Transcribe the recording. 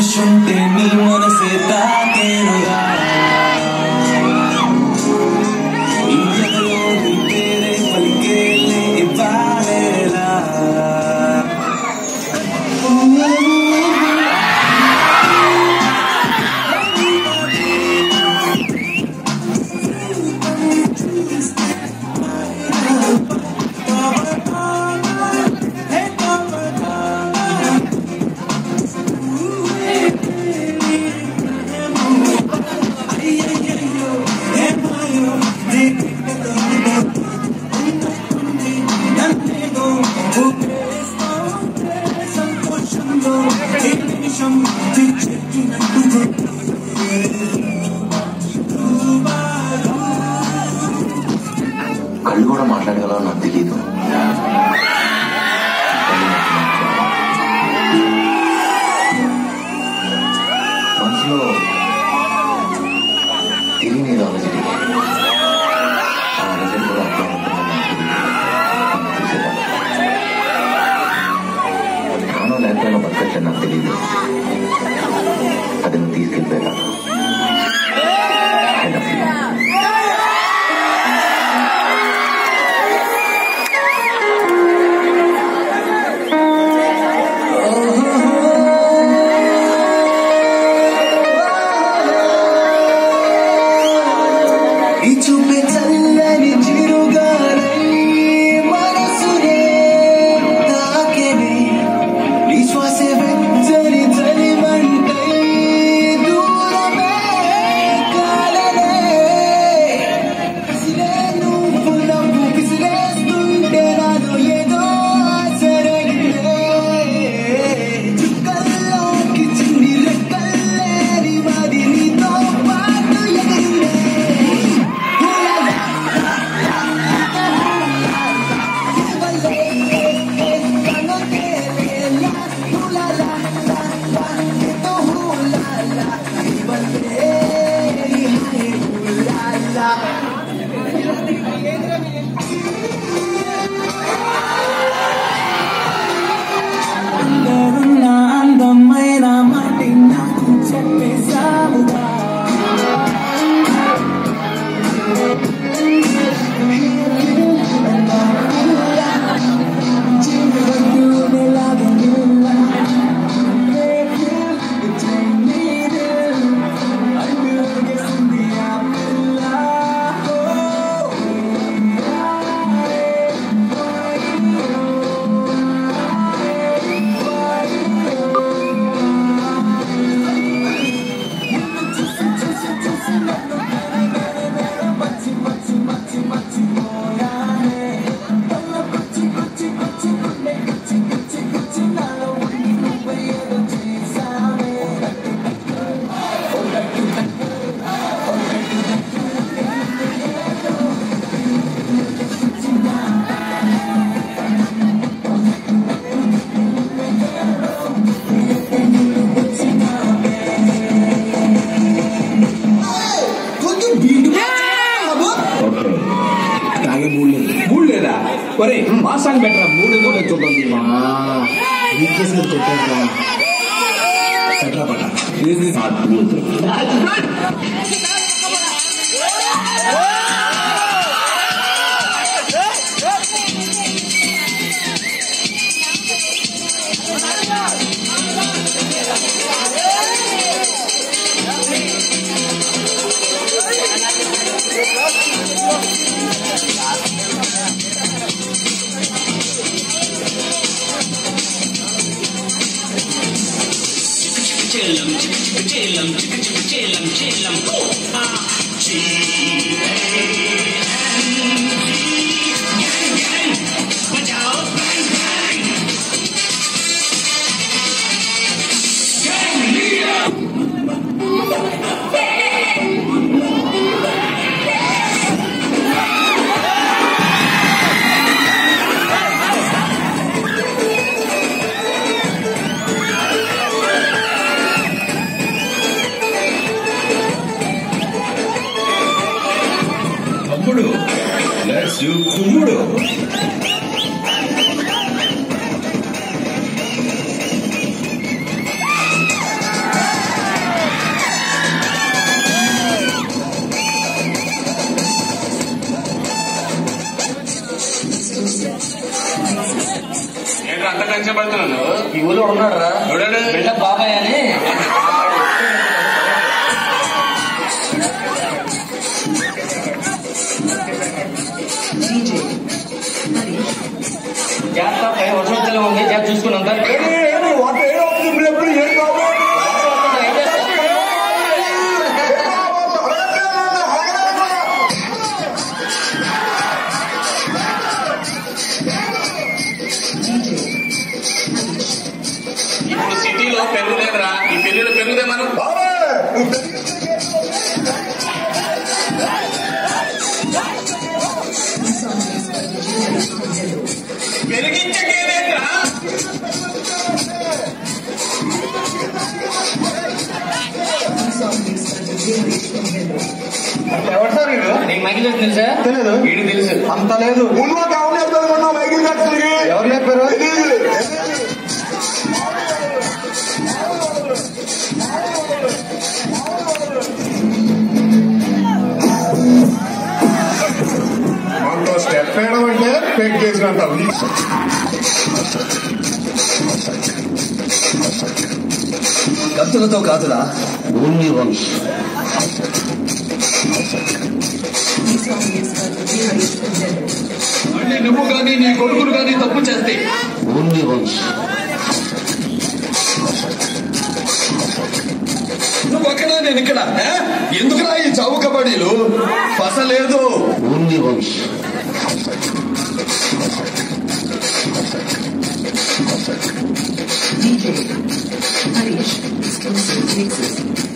చూస్తుంటే నీ మనసే తాకేనుగా ఈ ఎదలో నీ పేరే పలికేలే ఇవ్వాలేలా కళ్ళు కూడా మాట్లాడగలవో నాకు తెలీదు. మనసులో తెలియని ఏదో అలజడి, ఆ అలజడి కూడా అట్లా ఉంటుందని నాకు తెలిసేదాన్ని. ప్రాణం లేకపోయినా బతకట్లేదు నాకు తెలీదు. అది నువ్వు తీసుకెళ్ళిపోయేదా అందమైన మాట నాకు చెప్పేశావుగా మూడు లేదా ఒరే మా సాంగ్ బెటరా మూడు కూడా చూడండి ఈ ఊళ్ళో ఉన్నాడు రా బిడ్డ బాబాయ్ అని. జాగ్రత్త పై వర్షం వచ్చేలా ఉంది, జాగ్రత్త చూసుకున్నాం. ఇప్పుడు సిటీలో పెరుగు లేదురా, ఈ పెళ్లిలో పెరుగుదే మనం. పెరిగించకేదేంట్రా? ఎవరు సార్ వీడు? నీకు మైకిల్ జాక్సన్ తెలుసా? తెలియదు. వీడికి తెలుసు. అంత లేదు. ఎవరు చెప్పారు? మనతో స్టెప్ వేయడం అంటే ఫేక్ చేసినంత. కత్తులతో కాదురా, ఓన్లీ వన్స్. మళ్ళీ నువ్వు కానీ నీ కొడుకులు కానీ తప్పు చేస్తే ఓన్లీ వన్స్. నువ్వు అక్కడ నేను ఇక్కడ. ఎందుకురా ఈ చావు కబడ్డీలు? పసలేదు. Only once. DJ Harish exclusive mixes.